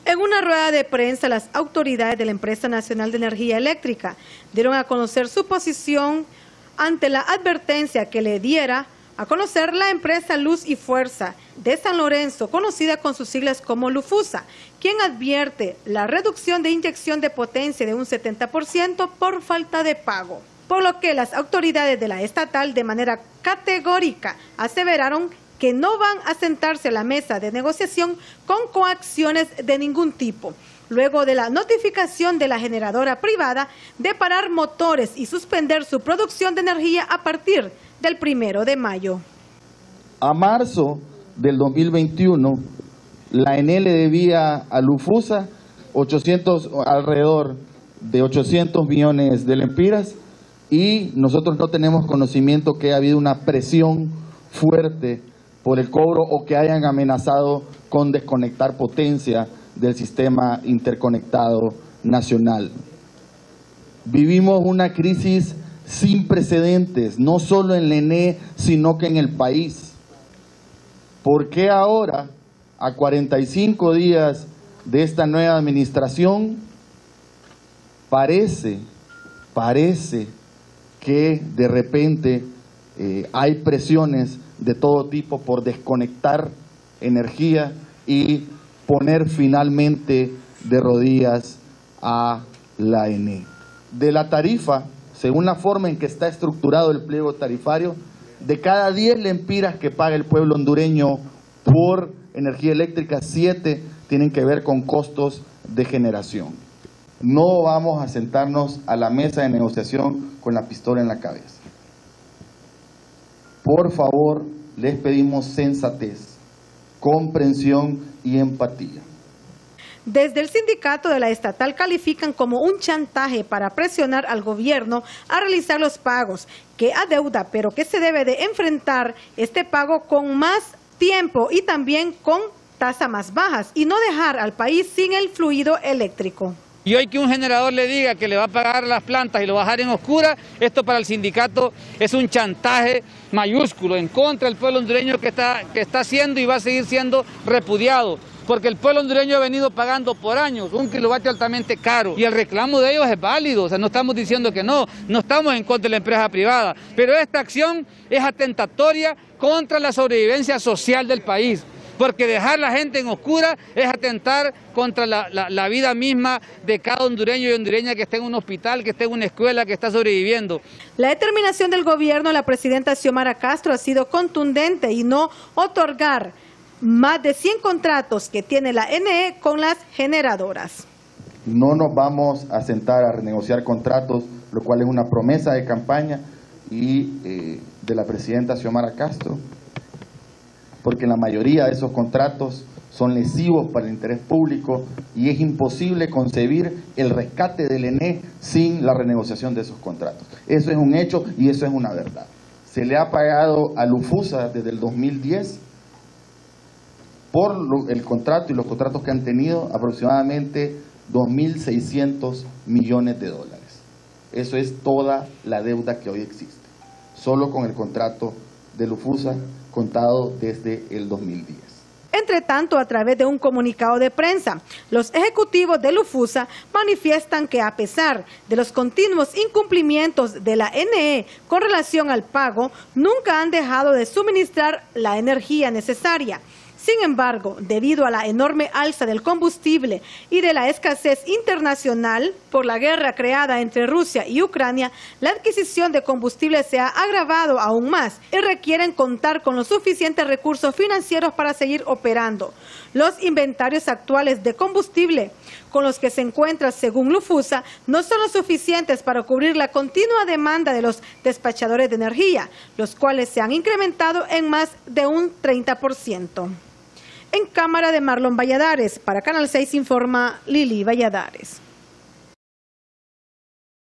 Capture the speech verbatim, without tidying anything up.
En una rueda de prensa, las autoridades de la Empresa Nacional de Energía Eléctrica dieron a conocer su posición ante la advertencia que le diera a conocer la empresa Luz y Fuerza de San Lorenzo, conocida con sus siglas como Lufusa, quien advierte la reducción de inyección de potencia de un setenta por ciento por falta de pago. Por lo que las autoridades de la estatal de manera categórica aseveraron que no van a sentarse a la mesa de negociación con coacciones de ningún tipo, luego de la notificación de la generadora privada de parar motores y suspender su producción de energía a partir del primero de mayo. A marzo del dos mil veintiuno, la E N E le debía a Lufusa ochocientos, alrededor de ochocientos millones de lempiras, y nosotros no tenemos conocimiento que ha habido una presión fuerte por el cobro o que hayan amenazado con desconectar potencia del sistema interconectado nacional. Vivimos una crisis sin precedentes, no solo en la E N E, sino que en el país. ¿Por qué ahora, a cuarenta y cinco días de esta nueva administración, parece, parece que de repente eh, hay presiones de todo tipo por desconectar energía y poner finalmente de rodillas a la E N E? De la tarifa, según la forma en que está estructurado el pliego tarifario, de cada diez lempiras que paga el pueblo hondureño por energía eléctrica, siete tienen que ver con costos de generación. No vamos a sentarnos a la mesa de negociación con la pistola en la cabeza. Por favor, les pedimos sensatez, comprensión y empatía. Desde el sindicato de la estatal califican como un chantaje para presionar al gobierno a realizar los pagos que adeuda, pero que se debe de enfrentar este pago con más tiempo y también con tasas más bajas y no dejar al país sin el fluido eléctrico. Y hoy que un generador le diga que le va a pagar las plantas y lo va a dejar en oscura, esto para el sindicato es un chantaje mayúsculo en contra del pueblo hondureño que está, que está siendo y va a seguir siendo repudiado. Porque el pueblo hondureño ha venido pagando por años un kilovatio altamente caro y el reclamo de ellos es válido, o sea, no estamos diciendo que no, no estamos en contra de la empresa privada, pero esta acción es atentatoria contra la sobrevivencia social del país, porque dejar a la gente en oscura es atentar contra la, la, la vida misma de cada hondureño y hondureña que esté en un hospital, que esté en una escuela, que está sobreviviendo. La determinación del gobierno, la presidenta Xiomara Castro, ha sido contundente y no otorgar más de cien contratos que tiene la E N E con las generadoras. No nos vamos a sentar a renegociar contratos, lo cual es una promesa de campaña y eh, de la presidenta Xiomara Castro, porque la mayoría de esos contratos son lesivos para el interés público y es imposible concebir el rescate del E N E sin la renegociación de esos contratos. Eso es un hecho y eso es una verdad. Se le ha pagado a Lufusa desde el dos mil diez por el contrato y los contratos que han tenido aproximadamente dos mil seiscientos millones de dólares. Eso es toda la deuda que hoy existe, solo con el contrato de Lufusa contado desde el dos mil diez. Entre tanto, a través de un comunicado de prensa, los ejecutivos de Lufusa manifiestan que a pesar de los continuos incumplimientos de la E N E con relación al pago, nunca han dejado de suministrar la energía necesaria. Sin embargo, debido a la enorme alza del combustible y de la escasez internacional por la guerra creada entre Rusia y Ucrania, la adquisición de combustible se ha agravado aún más y requieren contar con los suficientes recursos financieros para seguir operando. Los inventarios actuales de combustible con los que se encuentra, según Lufusa, no son los suficientes para cubrir la continua demanda de los despachadores de energía, los cuales se han incrementado en más de un treinta por ciento. En cámara de Marlon Valladares, para Canal seis informa Lili Valladares.